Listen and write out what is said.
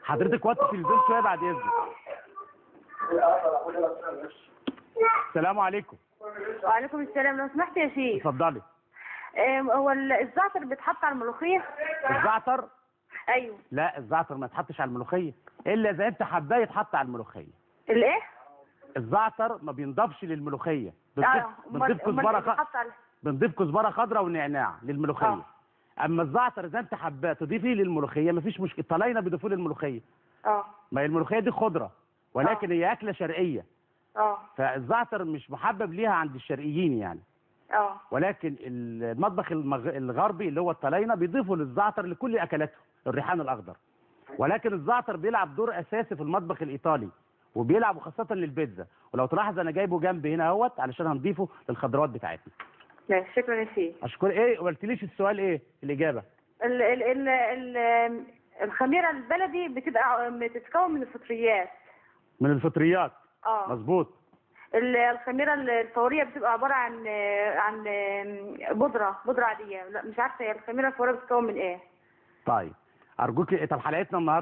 حضرتك وطي التلفزيون شويه بعد اذنك. السلام عليكم. وعليكم السلام. لو سمحت يا شيخ. اتفضلي. هو الزعتر بيتحط على الملوخيه؟ الزعتر؟ ايوه. لا، الزعتر ما يتحطش على الملوخيه الا اذا انت حباه يتحط على الملوخيه. الايه؟ الزعتر ما بينضافش للملوخيه. بنضيف كزبره خضراء ونعناع للملوخيه. اما الزعتر اذا انت حباه تضيفيه للملوخيه مفيش مشكله. الطلاينه بيضيفوه للملوخيه. ما هي الملوخيه دي خضره ولكن هي اكله شرقيه. فالزعتر مش محبب ليها عند الشرقيين يعني. ولكن المطبخ الغربي اللي هو الطلاينه بيضيفوا للزعتر لكل اكلاته الريحان الاخضر. ولكن الزعتر بيلعب دور اساسي في المطبخ الايطالي وبيلعب خاصه للبيتزا. ولو تلاحظ انا جايبه جنبي هنا اهوت علشان هنضيفه للخضروات بتاعتنا. لا شكرا يا شيخ. اشكر. ايه ما قلتليش السؤال ايه الاجابه؟ الخميره البلدي بتتكون من الفطريات. من الفطريات. مظبوط. الخميره الفوريه بتبقى عباره عن بودره عاديه. لا مش عارفه هي الخميره الفوريه بتتكون من ايه. طيب ارجوك. طب حلقتنا النهارده